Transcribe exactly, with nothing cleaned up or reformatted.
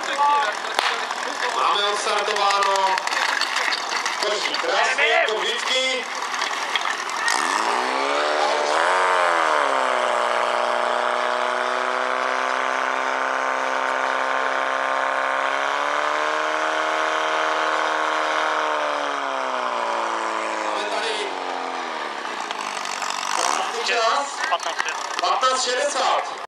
Máme odstartováno. Koší krásně, jako vždycky. Máme tady čas patnáct šedesát.